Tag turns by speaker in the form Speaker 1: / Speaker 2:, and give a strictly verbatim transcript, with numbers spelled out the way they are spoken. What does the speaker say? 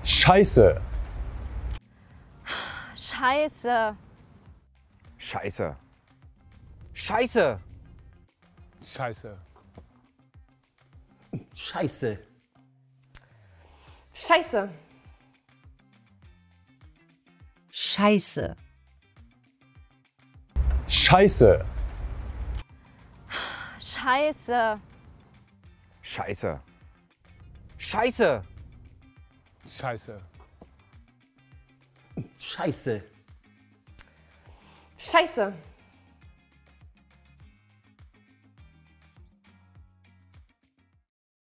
Speaker 1: Scheiße.
Speaker 2: Scheiße.
Speaker 3: Scheiße. Scheiße.
Speaker 1: Scheiße.
Speaker 4: Scheiße.
Speaker 5: Scheiße.
Speaker 6: Scheiße.
Speaker 1: Scheiße.
Speaker 2: Scheiße.
Speaker 3: Scheiße. Scheiße.
Speaker 1: Scheiße.
Speaker 4: Scheiße.
Speaker 5: Scheiße.